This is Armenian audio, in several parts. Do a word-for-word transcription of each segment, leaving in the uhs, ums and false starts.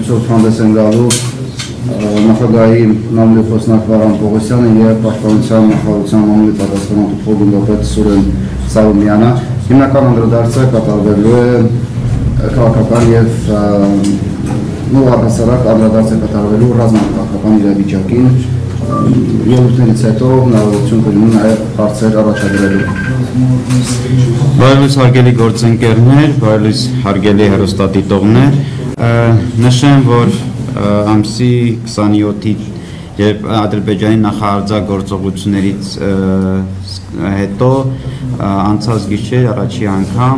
այսօր հանդես են գալու նախագահի նամլի խոսնակ Վարան Պողոսյանը եւ Պաշտպանության նախարարության նամլի պատասխանատու փոխգնդապետ Սուրեն Սարոմյանը։ Հիմնական անդրադարձը կատարվելու է քաղաքական եւ նոր առհասարակ անդրադարձը կատարվելու ռազմական իրավիճակին ելույթներից հետո հնարավորություն կլինի նաեւ հարցեր առաջադրելու։ Բարելույս հարգելի գործընկերներ, բարելույս հարգելի հեռուստադիտողներ, նշեմ, որ ամսի քսանյոթի երբ Ադրբեջանի նախարարագործողություններից հետո անցած գիշեր առաջի անգամ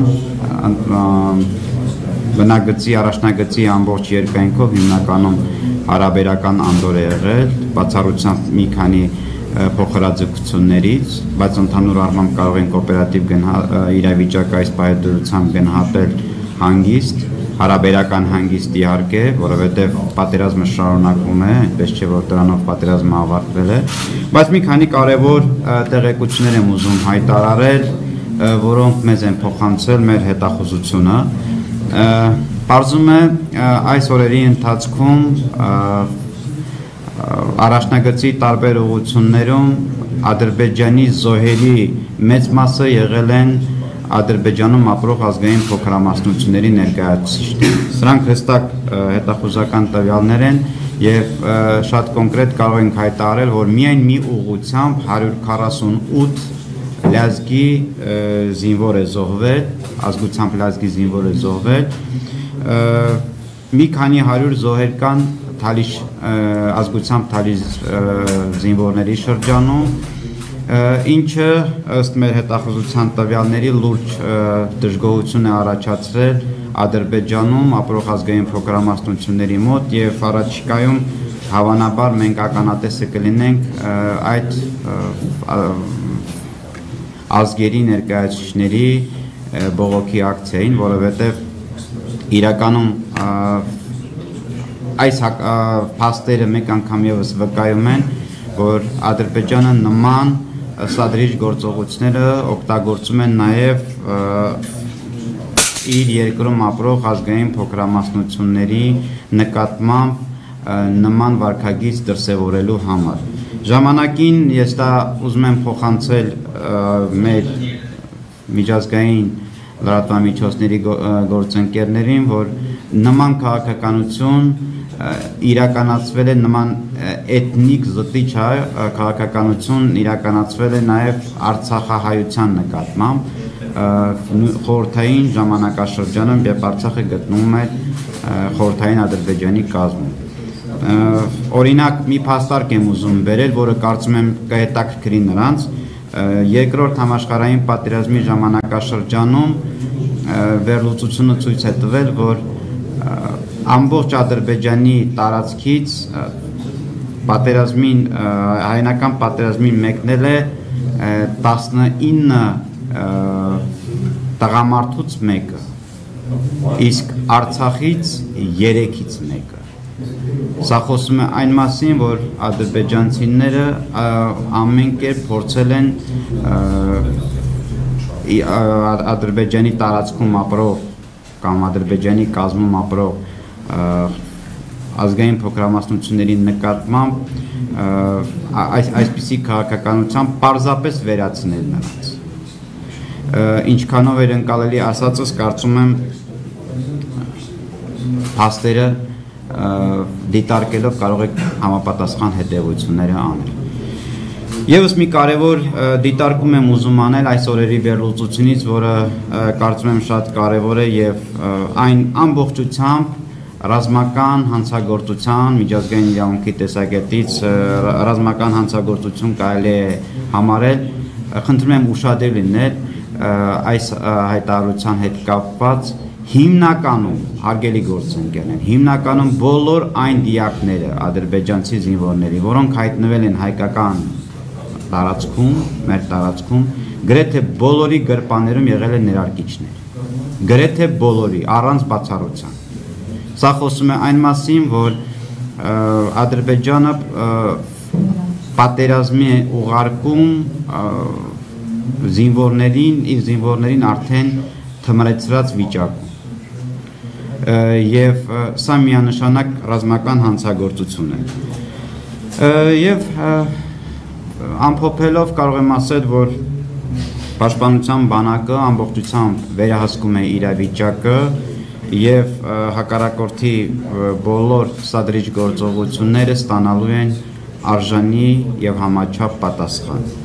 բնագծի առաջնագծի ամբողջ երկայնքով հիմնականում հարաբերական անդոր է եղել, բացառությամբ մի քանի փոխհրաձգություններից, բայց ընդհանուր առմամբ կարող ենք օպերատիվ իրավիճակ այս պայմանությամբ գնահատել հանգիստ, հարաբերական հանգիստ իհարկե, որովհետև պատերազմը շարունակվում է, այնպես չէ որ դրանով պատերազմը ավարտվել է, բայց մի քանի կարևոր տեղեկություններ եմ ուզում հայտարարել, որոնք մեզ են փոխանցել մեր հետախուզությունը։ Պարզում է այս օրերի ընթացքում առաջնագծի տարբեր ուղղություններում Ադրբեջանի զոհերի մեծ մասը եղել են Ադրբեջանում ապրող ազգային փոքրամասնությունների ներկայացուցիչներ։ Սրանք հստակ հետախուզական տվյալներ են եւ շատ կոնկրետ կարող ենք հայտարարել, որ միայն մի ուղղությամբ հարյուր քառասունութ լազգի զինվոր է զոհվել, ազգությամբ լազգի զինվոր է զոհվել, մի քանի հարյուր զոհեր կան թալիշ ազգությամբ թալիշ զինվորների շրջանում, ինչը ըստ մեր հետախուզության տվյալների լուրջ դժգոհություն է առաջացրել Ադրբեջանում ապրող ազգային փոքրամասնությունների մոտ եւ առաջիկայում հավանաբար մենք ականատեսը կլինենք այդ ազգերի ներկայացուցիչների բողոքի ակցիային, որովհետև իրականում այս փաստերը մեկ անգամ եւս վկայում են, որ Ադրբեջանը նման սադրիչ գործողությունները օգտագործում են նաեւ իր երկրում ապրող ազգային փոքրամասնությունների նկատմամբ նման վարքագիծ դրսևորելու համար։ Ժամանակին ես դա ուզում եմ փոխանցել մեր միջազգային լրատվամիջոցների գործընկերներին, որ նման քաղաքականություն իրականացվել է, նման էթնիկ զտիչ քաղաքականություն իրականացվել է նաև Արցախահայության նկատմամբ խորհրդային ժամանակաշրջանում, երբ Արցախը գտնվում էր խորհրդային Ադրբեջանի կազմում։ Օրինակ մի փաստարկ եմ ուզում բերել, որը կարծում եմ կհետաքրքրի նրանց։ Երկրորդ համաշխարհային պատերազմի ժամանակաշրջանում վերլուծությունը ցույց է տվել, որ ամբողջ Ադրբեջանի տարածքից պատերազմին հայնական պատերազմին մեկնել է տասնինը տղամարդուց մեկը, իսկ Արցախից երեքից մեկը։ Սա խոսում է այն մասին, որ ադրբեջանցիները ամեն կերպ փորձել են Ադրբեջանի տարածքում ապրող կամ Ադրբեջանի կազմում ապրող ազգային փոքրամասնությունների նկատմամբ այսպիսի քաղաքականությամբ պարզապես վերացնել նրանց։ Ինչքանով էր ընկալելի ասածս, կարծում եմ փաստերը դիտարկելով կարող եք համապատասխան հետևությունները անել։ Եվս մի կարևոր դիտարկում եմ ուզում անել այս օրերի վերլուծությունից, որը կարծում եմ շատ կարևոր է եւ այն ամբողջությամբ ռազմական հանցագործության, միջազգային իրավունքի տեսակետից ռազմական հանցագործություն կարելի է համարել, խնդրում եմ ուշադիր լինել այս հայտարարության հետ կապված հիմնականում հարգելի գործընկերներ, հիմնականում բոլոր այն դիակները ադրբեջանցի զինվորների, որոնք հայտնվել են հայկական տարածքում, մեր տարածքում, գրեթե բոլորի գրպաններում եղել են ներարկիչներ, գրեթե բոլորի, առանց բացառության։ Սա խոսում է այն մասին, որ Ադրբեջանը պատերազմի է ուղարկում զինվորներին, իր զինվորներին արդեն թմրեցրած վիճակում։ եւ սա միանշանակ ռազմական հանցագործություն է։ Եվ ամփոփելով կարող եմ ասել, որ Պաշտպանության բանակը ամբողջությամբ վերահսկում է իրավիճակը եւ հակառակորդի բոլոր սադրիչ գործողությունները ստանալու են արժանի եւ համաչափ պատասխան։